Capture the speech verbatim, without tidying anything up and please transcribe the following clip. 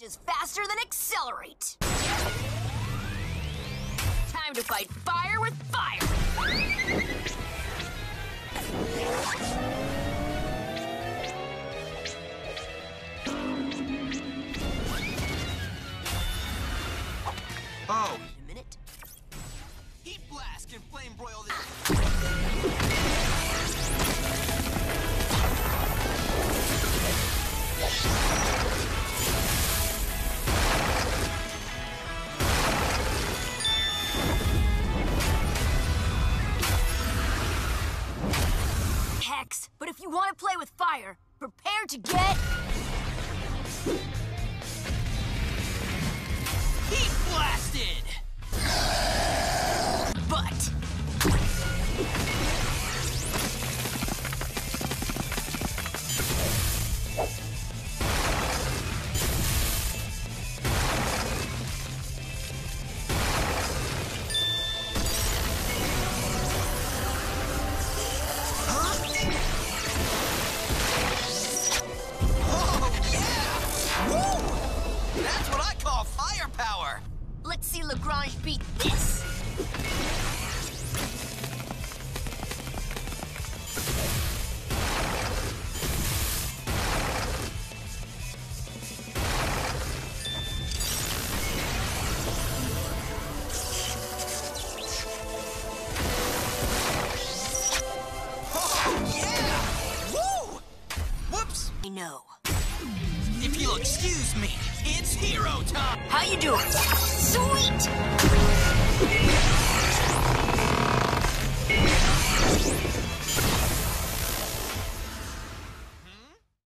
is faster than accelerate. Time to fight fire with fire. Oh. A minute. Heat blast can flame broil this. Hex, but if you want to play with fire, prepare to get... Heat blasted! But... That's what I call firepower! Let's see Lagrange beat this! Oh, yeah! Woo! Whoops! I know. If you'll excuse me, it's hero time! How you doing? Sweet!